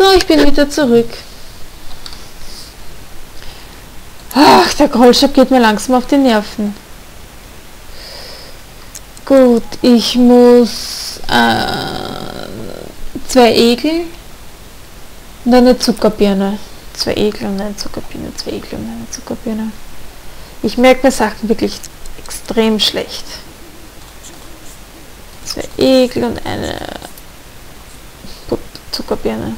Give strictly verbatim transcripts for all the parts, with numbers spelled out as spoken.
So, ich bin wieder zurück. Ach, der Grollstab geht mir langsam auf die Nerven. Gut, ich muss äh, zwei Egel und eine Zuckerbirne. Zwei Egel und eine Zuckerbirne, zwei Egel und eine Zuckerbirne. Ich merke mir Sachen wirklich extrem schlecht. Zwei Egel und eine Zuckerbirne.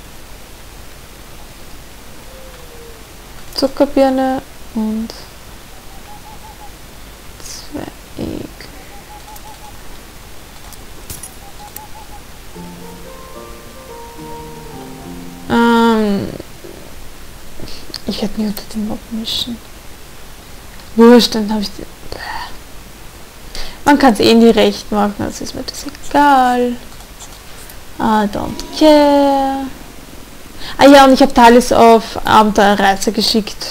Zuckerbirne und zwei Egel. Ähm, ich werde mir unter den Mob mischen. Wurscht, dann habe ich die. Man kann es eh nie recht machen, also ist mir das egal. I don't care. Ah ja, und ich habe Talis auf Abenteuerreise geschickt.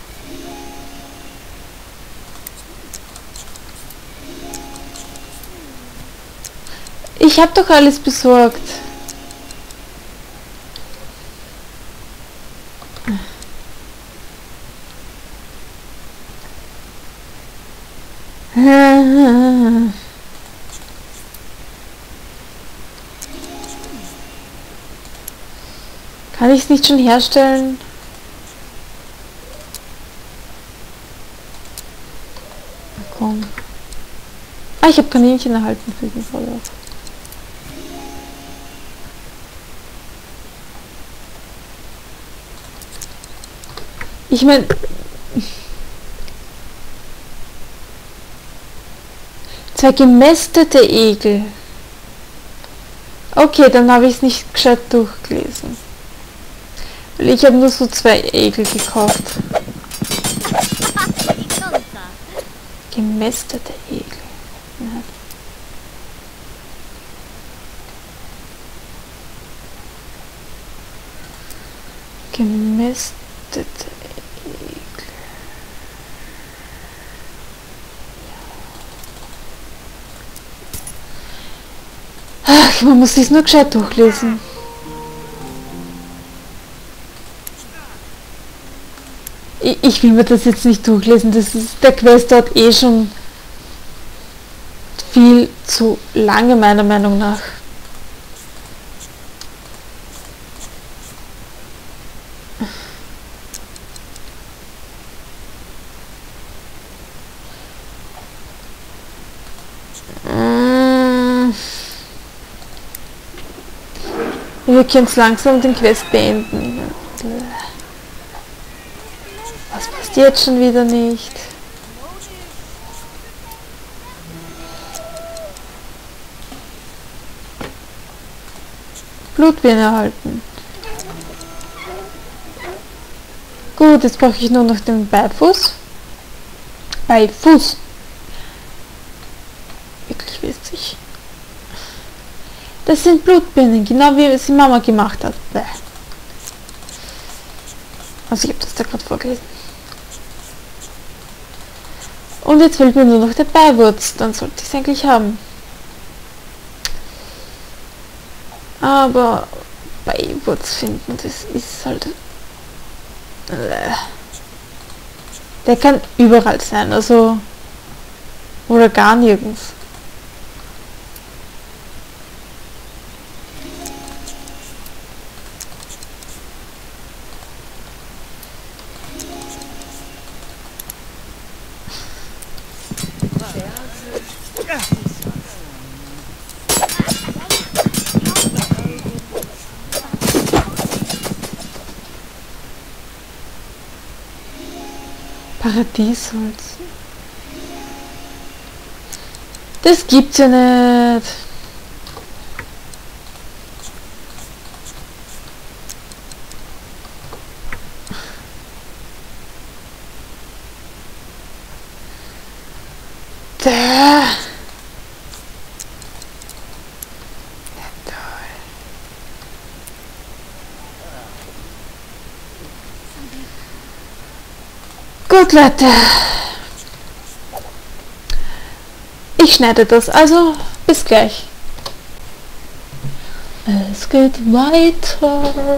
Ich habe doch alles besorgt. Kann ich es nicht schon herstellen? Na komm. Ah, ich habe Kaninchen erhalten für den Vorlauf. Ich meine... Zwei gemästete Egel. Okay, dann habe ich es nicht gescheit durchgelesen. Weil ich habe nur so zwei Egel gekauft. Gemästete Egel. Ja. Gemästete Egel. Ach, man muss sich nur gescheit durchlesen. Ich, ich will mir das jetzt nicht durchlesen, das ist, der Quest dauert eh schon viel zu lange, meiner Meinung nach. Wir können es langsam den Quest beenden. Was passt jetzt schon wieder nicht? Blutbirne erhalten. Gut, jetzt brauche ich nur noch den Beifuß. Beifuß. Wirklich witzig. Das sind Blutbirnen, genau wie es die Mama gemacht hat. Bäh. Also ich habe das da gerade vorgelesen. Und jetzt fehlt mir nur noch der Beiwurz, dann sollte ich es eigentlich haben. Aber Beiwurz finden, das ist halt... Äh. Der kann überall sein, also... Oder gar nirgends. Paradiesholz. Das gibt's ja nicht. Da. Gut, Leute. Ich schneide das, also bis gleich. Es geht weiter.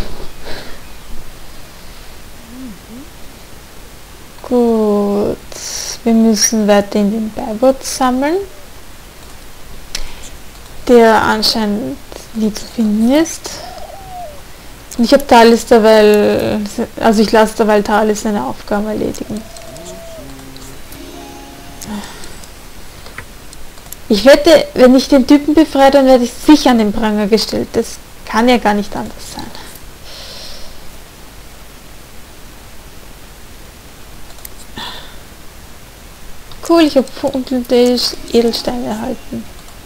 Gut, wir müssen weiter in den Beibot sammeln, der anscheinend nie zu finden ist. Und ich habe Talis derweil, also ich lasse derweil Talis seine Aufgaben erledigen. Ich wette, wenn ich den Typen befreie, dann werde ich sicher an den Pranger gestellt. Das kann ja gar nicht anders sein. Cool, ich habe funkelnde Edelsteine erhalten.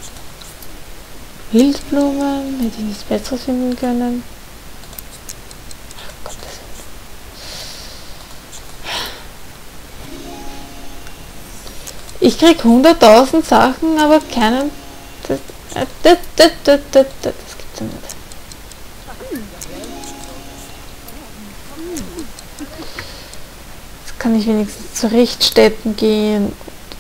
Wildblumen, hätte ich nichts Besseres finden können. Ach, Gottes Willen. Ich krieg hunderttausend Sachen, aber keinen... Das, das, das, das, das, das gibt's ja nicht. Jetzt kann ich wenigstens zu Richtstätten gehen.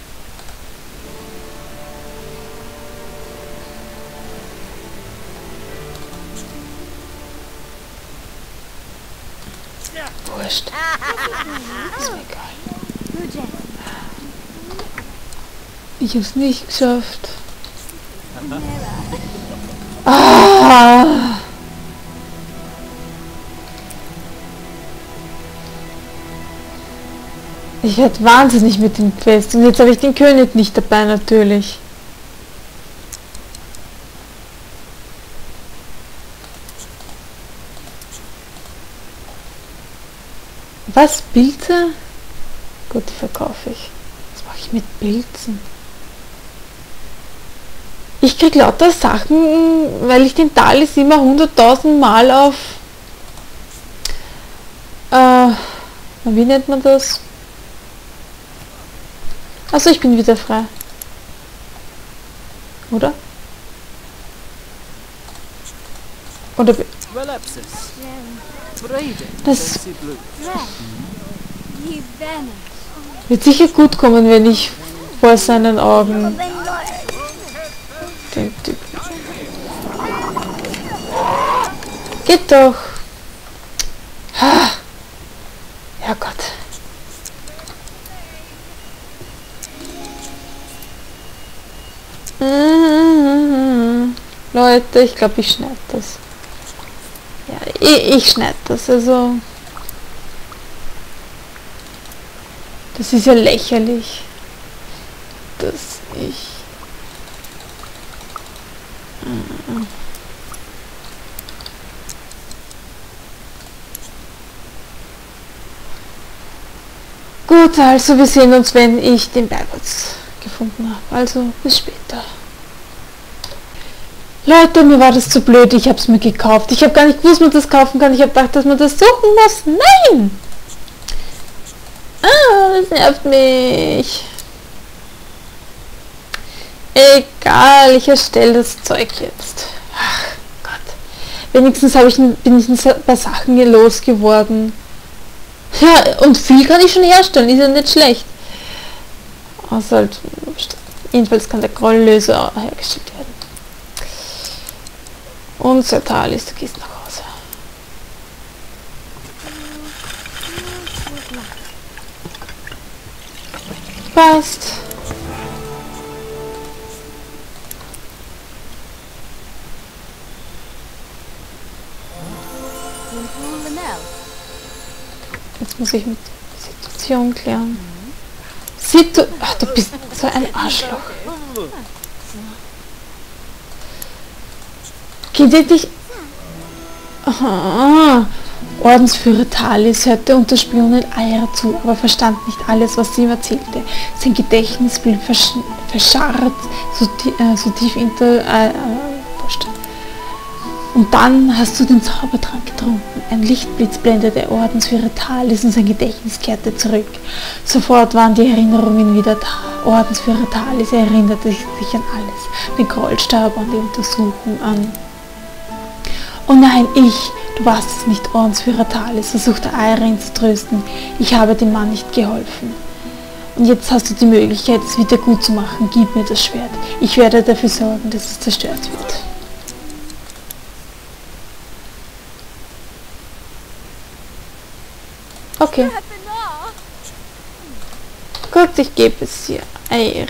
Wurscht. Ist mir egal. Ich hab's nicht geschafft. Ah! Ich werde wahnsinnig mit dem Quest. Und jetzt habe ich den König nicht dabei, natürlich. Was? Pilze? Gut, die verkaufe ich. Was mache ich mit Pilzen? Ich krieg lauter Sachen, weil ich den Talis immer hunderttausend Mal auf... Äh, wie nennt man das? Also ich bin wieder frei. Oder? Oder... Das wird sicher gut kommen, wenn ich vor seinen Augen den Typ. Geht doch. Ja Gott. Leute, ich glaube, ich schneide das. Ja, ich, ich schneide das, also... Das ist ja lächerlich, dass ich... Gut, also wir sehen uns, wenn ich den Bergwitz gefunden habe. Also bis später. Leute, mir war das zu blöd, ich habe es mir gekauft. Ich habe gar nicht gewusst, man das kaufen kann. Ich habe gedacht, dass man das suchen muss. Nein! Ah, das nervt mich. Egal, ich erstelle das Zeug jetzt. Ach Gott. Wenigstens habe ich, bin ich ein paar Sachen hier losgeworden. Ja, und viel kann ich schon herstellen, ist ja nicht schlecht. Also halt, jedenfalls kann der Grolllöser hergestellt werden. Und Sir Talis, du gehst nach Hause. Passt. Jetzt muss ich mit Situation klären. Situ... Ach, du bist so ein Arschloch. Geht ihr dich... Aha. Ordensführer Talis hörte unter Spionen Aira zu, aber verstand nicht alles, was sie ihm erzählte. Sein Gedächtnis blieb versch verscharrt, so, äh, so tief hinter... Äh, äh, Und dann hast du den Zaubertrank getrunken. Ein Lichtblitz blendete Ordensführer Talis und sein Gedächtnis kehrte zurück. Sofort waren die Erinnerungen wieder da. Ordensführer Talis erinnerte sich an alles. Den Grollstab, an die Untersuchung, an... Oh nein, ich! Du warst es nicht, Ordensführer Talis, versuchte Aira ihn zu trösten. Ich habe dem Mann nicht geholfen. Und jetzt hast du die Möglichkeit, es wieder gut zu machen. Gib mir das Schwert. Ich werde dafür sorgen, dass es zerstört wird. Okay. Gut, ich gebe es hier. Eier.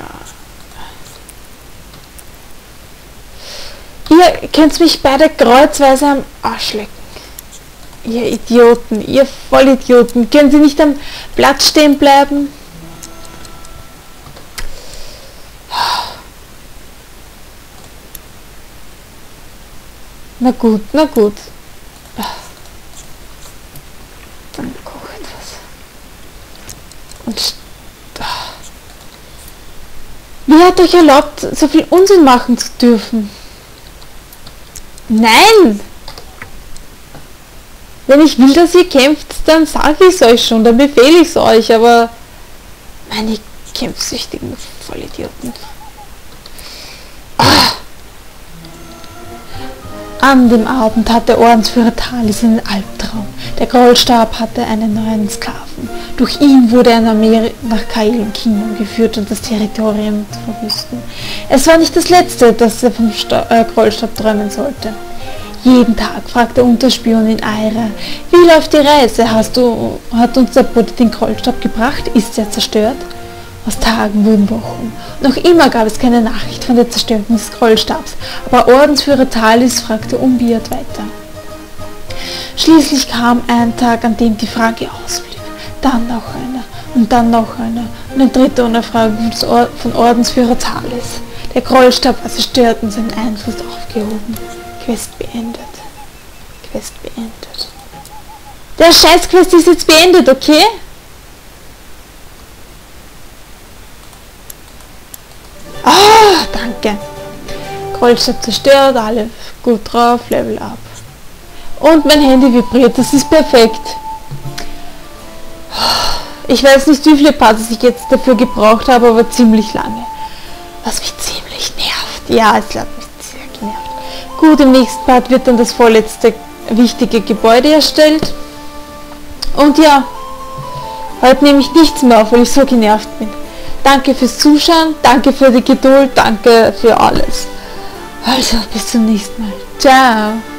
Ihr könnt mich beide kreuzweise am Arsch lecken. Ihr Idioten, ihr Vollidioten. Können Sie nicht am Platz stehen bleiben? Na gut, na gut. Dann koch etwas. Und wer hat euch erlaubt, so viel Unsinn machen zu dürfen? Nein! Wenn ich will, dass ihr kämpft, dann sage ich es euch schon, dann befehle ich es euch, aber meine kämpfsüchtigen Vollidioten. Ah. An dem Abend hatte Ordensführer Talis einen Albtraum. Der Grollstab hatte einen neuen Sklaven. Durch ihn wurde eine Armee nach Kael Kingdom geführt und das Territorium zu verwüsten. Es war nicht das Letzte, das er vom Sta äh, Grollstab träumen sollte. Jeden Tag fragt der Unterspionin Aira, wie läuft die Reise? Hast du, hat uns der Bote den Grollstab gebracht? Ist er zerstört? Aus Tagen wurden Wochen. Noch immer gab es keine Nachricht von der Zerstörung des Grollstabs, aber Ordensführer Talis fragte unbeirrt weiter. Schließlich kam ein Tag, an dem die Frage ausblieb. Dann noch einer und dann noch einer und ein dritter Unerfragen von Ordensführer Talis. Der Grollstab war zerstört und sein Einfluss aufgehoben. Quest beendet. Quest beendet. Der Scheißquest ist jetzt beendet, okay? Ah, danke. Grollstab zerstört, alle gut drauf, Level up. Und mein Handy vibriert, das ist perfekt. Ich weiß nicht, wie viele Parts ich jetzt dafür gebraucht habe, aber ziemlich lange. Was mich ziemlich nervt. Ja, es hat mich sehr genervt. Gut, im nächsten Part wird dann das vorletzte wichtige Gebäude erstellt. Und ja, heute nehme ich nichts mehr auf, weil ich so genervt bin. Danke fürs Zuschauen, danke für die Geduld, danke für alles. Also, bis zum nächsten Mal. Ciao.